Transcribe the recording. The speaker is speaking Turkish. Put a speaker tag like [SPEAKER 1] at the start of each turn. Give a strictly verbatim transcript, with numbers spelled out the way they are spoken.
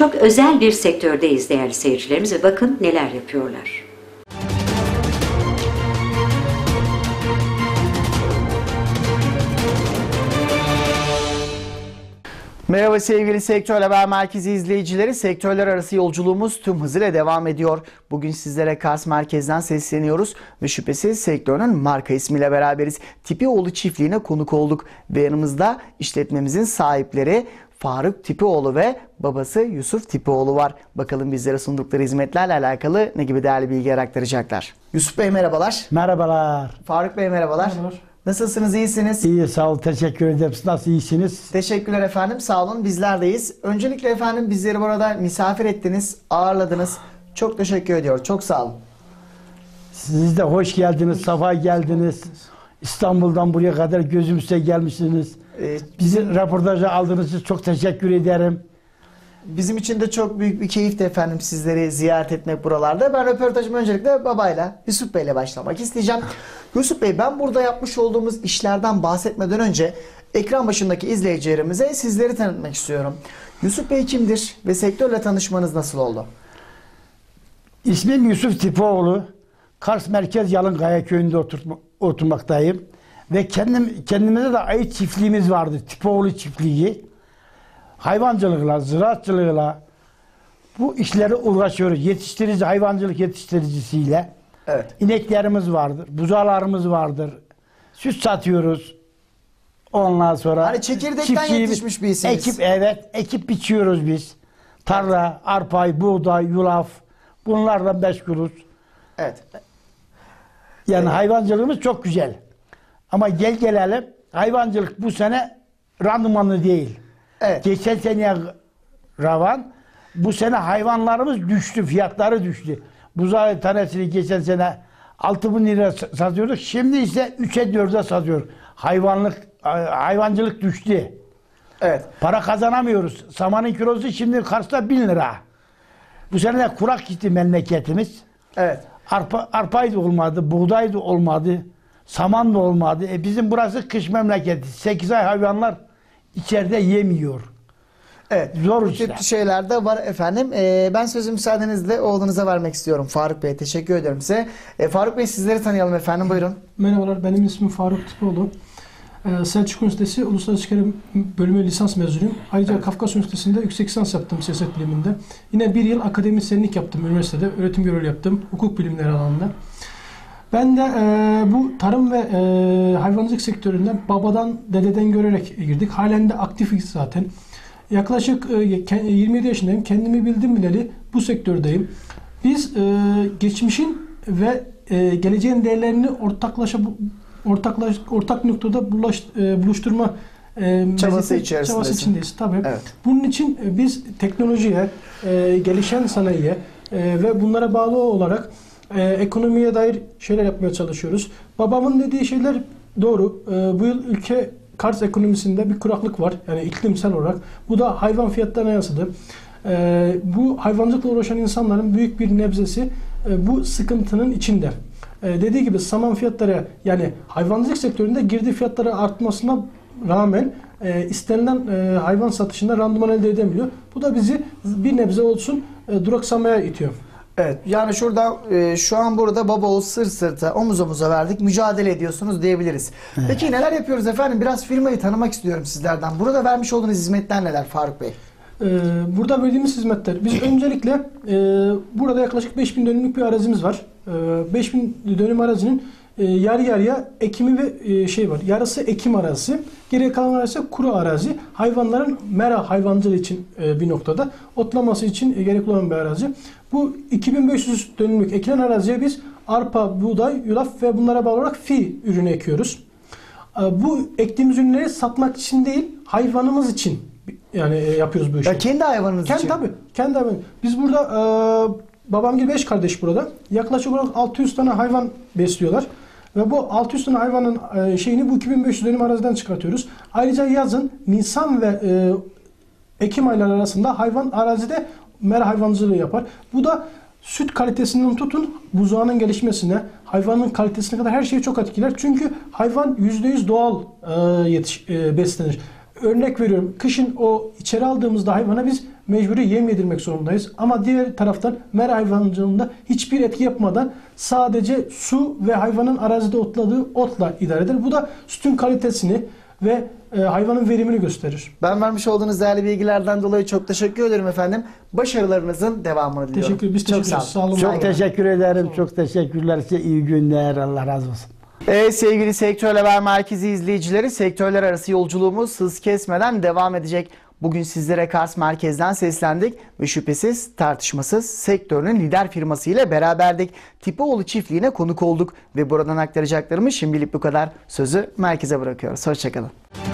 [SPEAKER 1] Çok özel bir sektördeyiz değerli seyircilerimiz ve bakın neler yapıyorlar.
[SPEAKER 2] Merhaba sevgili Sektör Haber Merkezi izleyicileri. Sektörler arası yolculuğumuz tüm hızıyla devam ediyor. Bugün sizlere Kars Merkez'den sesleniyoruz ve şüphesiz sektörün marka ismiyle beraberiz. Tipioğlu çiftliğine konuk olduk ve yanımızda işletmemizin sahipleri Faruk Tipioğlu ve babası Yusuf Tipioğlu var. Bakalım bizlere sundukları hizmetlerle alakalı ne gibi değerli bilgiler aktaracaklar. Yusuf Bey merhabalar.
[SPEAKER 3] Merhabalar.
[SPEAKER 2] Faruk Bey merhabalar. Merhabalar. Nasılsınız, iyisiniz?
[SPEAKER 3] İyi, sağ ol, teşekkür ederim. Nasıl, iyisiniz?
[SPEAKER 2] Teşekkürler efendim, sağ olun, bizlerdeyiz. Öncelikle efendim bizleri burada misafir ettiniz, ağırladınız. Çok teşekkür ediyorum, çok sağ olun.
[SPEAKER 3] Siz de hoş geldiniz, safa geldiniz. İstanbul'dan buraya kadar gözümüze gelmişsiniz. Ee, Bizi röportaja aldığınız için çok teşekkür ederim.
[SPEAKER 2] Bizim için de çok büyük bir keyifti efendim sizleri ziyaret etmek buralarda. Ben röportajımı öncelikle babayla, Yusuf Bey'le başlamak isteyeceğim. Yusuf Bey, ben burada yapmış olduğumuz işlerden bahsetmeden önce ekran başındaki izleyicilerimize sizleri tanıtmak istiyorum. Yusuf Bey kimdir ve sektörle tanışmanız nasıl oldu?
[SPEAKER 3] İsmim Yusuf Tipioğlu. Kars Merkez Yalınkaya köyünde oturma, oturmaktayım. Ve kendim, kendimize de ait çiftliğimiz vardı. Tipioğlu çiftliği. Hayvancılıkla, ziraatçılıkla bu işleri uğraşıyoruz. Yetiştirici, hayvancılık yetiştiricisiyle.
[SPEAKER 2] Evet.
[SPEAKER 3] İneklerimiz vardır, buzağlarımız vardır. Süt satıyoruz. Ondan sonra
[SPEAKER 2] hani çekirdekten yetişmiş bir isiniz.
[SPEAKER 3] Ekip, evet, ekip biçiyoruz biz. Tarla, arpay, buğday, yulaf, bunlarla meşgulüz.
[SPEAKER 2] Evet.
[SPEAKER 3] Yani
[SPEAKER 2] evet.
[SPEAKER 3] Hayvancılığımız çok güzel. Ama gel gelelim, hayvancılık bu sene randımanlı değil.
[SPEAKER 2] Evet.
[SPEAKER 3] Geçen sene ravan, bu sene hayvanlarımız düştü, fiyatları düştü. Buzağı tanesini geçen sene altı bin lira satıyorduk, şimdi ise üçe dörde satıyor. Hayvanlık, hayvancılık düştü.
[SPEAKER 2] Evet.
[SPEAKER 3] Para kazanamıyoruz. Samanın kilosu şimdi Kars'ta bin lira. Bu sene de kurak gitti memleketimiz.
[SPEAKER 2] Evet.
[SPEAKER 3] Arpa, arpay da olmadı, buğday da olmadı, saman da olmadı. E bizim burası kış memleketi. sekiz ay hayvanlar içeride yemiyor.
[SPEAKER 2] Evet.
[SPEAKER 3] Zor
[SPEAKER 2] bu
[SPEAKER 3] işte.
[SPEAKER 2] tip şeyler de var efendim. Ee, ben sözü müsaadenizle oğlunuza vermek istiyorum. Faruk Bey, teşekkür ediyorum size. Ee, Faruk Bey, sizleri tanıyalım efendim. Buyurun.
[SPEAKER 4] Merhabalar, benim ismim Faruk Tipioğlu. Ee, Selçuk Üniversitesi Uluslararası İlişkiler Bölümü lisans mezunuyum. Ayrıca evet. Kafkas Üniversitesi'nde yüksek lisans yaptım siyaset biliminde. Yine bir yıl akademisyenlik yaptım üniversitede. Öğretim görevli yaptım. Hukuk bilimleri alanında. Ben de e, bu tarım ve e, hayvancılık sektöründen babadan, dededen görerek girdik. Halen de aktifiz zaten. Yaklaşık e, yirmi yedi yaşındayım. Kendimi bildim bileli bu sektördeyim. Biz e, geçmişin ve e, geleceğin değerlerini ortaklaşa ortaklaş, ortak noktada bulaş, e, buluşturma e,
[SPEAKER 2] çabası içerisindeyiz.
[SPEAKER 4] Çabası içindeyiz tabii.
[SPEAKER 2] Evet.
[SPEAKER 4] Bunun için e, biz teknolojiye, e, gelişen sanayiye e, ve bunlara bağlı olarak e, ekonomiye dair şeyler yapmaya çalışıyoruz. Babamın dediği şeyler doğru. E, bu yıl ülke Kars ekonomisinde bir kuraklık var. Yani iklimsel olarak. Bu da hayvan fiyatlarına yansıdı. E, bu hayvancılıkla uğraşan insanların büyük bir nebzesi e, bu sıkıntının içinde. E, dediği gibi saman fiyatları, yani hayvancılık sektöründe girdi fiyatları artmasına rağmen e, istenilen e, hayvan satışında randıman elde edemiyor. Bu da bizi bir nebze olsun e, duraksamaya itiyor.
[SPEAKER 2] Evet, yani şurada e, şu an burada baba oğul sırt sırta, omuz omuza verdik, mücadele ediyorsunuz diyebiliriz. Evet. Peki neler yapıyoruz efendim? Biraz firmayı tanımak istiyorum sizlerden. Burada vermiş olduğunuz hizmetler neler Faruk Bey?
[SPEAKER 4] Ee, burada verdiğimiz hizmetler. Biz öncelikle e, burada yaklaşık beş bin dönümlük bir arazimiz var. E, beş bin dönüm arazinin e, yarı yarıya ekimi ve e, şey var. Yarısı ekim arazisi, geriye kalan arazi kuru arazi. Hayvanların mera hayvancılığı için e, bir noktada, otlaması için e, gerekli olan bir arazi. Bu iki bin beş yüz dönümlük ekilen araziye biz arpa, buğday, yulaf ve bunlara bağlı olarak fi ürünü ekiyoruz. E, bu ektiğimiz ürünleri satmak için değil, hayvanımız için yani e, yapıyoruz bu işi.
[SPEAKER 2] Ya kendi hayvanınız
[SPEAKER 4] kendi,
[SPEAKER 2] için?
[SPEAKER 4] Tabii. Kendi hayvan. Biz burada e, babam gibi beş kardeş burada. Yaklaşık olarak altı yüz tane hayvan besliyorlar. Ve bu altı yüz tane hayvanın e, şeyini bu iki bin beş yüz dönüm araziden çıkartıyoruz. Ayrıca yazın Nisan ve e, Ekim ayları arasında hayvan arazide mera hayvancılığı yapar. Bu da süt kalitesinden tutun buzağının gelişmesine, hayvanın kalitesine kadar her şeyi çok etkiler. Çünkü hayvan yüzde yüz doğal e, yetiş, e, beslenir. örnek veriyorum. Kışın o içeri aldığımızda hayvana biz mecburi yem yedirmek zorundayız. Ama diğer taraftan mera hayvancılığında hiçbir etki yapmadan sadece su ve hayvanın arazide otladığı otla idare eder. Bu da sütün kalitesini ve e, hayvanın verimini gösterir.
[SPEAKER 2] Ben vermiş olduğunuz değerli bilgilerden dolayı çok teşekkür ederim efendim. Başarılarınızın devamını diliyorum.
[SPEAKER 4] Teşekkür, biz teşekkür
[SPEAKER 2] Çok
[SPEAKER 4] ederiz.
[SPEAKER 2] sağ olun.
[SPEAKER 4] Sağ olun.
[SPEAKER 3] Çok
[SPEAKER 4] Saygılar.
[SPEAKER 3] teşekkür ederim. Çok teşekkürler size. İyi günler. Allah razı olsun.
[SPEAKER 2] Evet sevgili Sektör Haber Merkezi izleyicileri, sektörler arası yolculuğumuz hız kesmeden devam edecek. Bugün sizlere Kars Merkez'den seslendik ve şüphesiz tartışmasız sektörün lider firması ile beraberdik. Tipoğlu çiftliğine konuk olduk ve buradan aktaracaklarımız şimdilik bu kadar. Sözü merkeze bırakıyoruz. Hoşçakalın.